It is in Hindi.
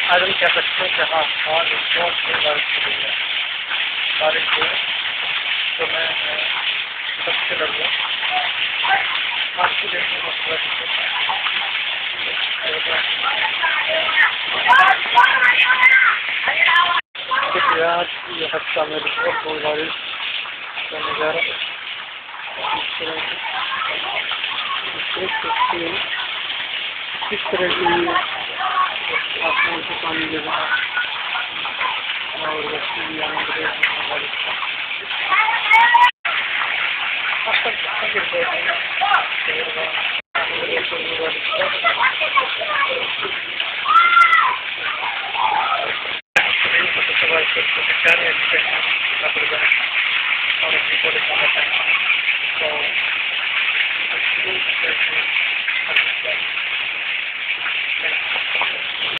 आज हम कह सकते हैं कि हाँ आज बहुत तेज बारिश हो रही है। बारिश हुई तो मैं सबसे लड़ूँ आज की डेट में देखिए आज ये हफ्ता में बहुत बारिश का नज़ारा इस तरह से किस तरह की आसमान से पानी गिर रहा है और बच्चे भी आनंद ले रहे हैं बारिश का। So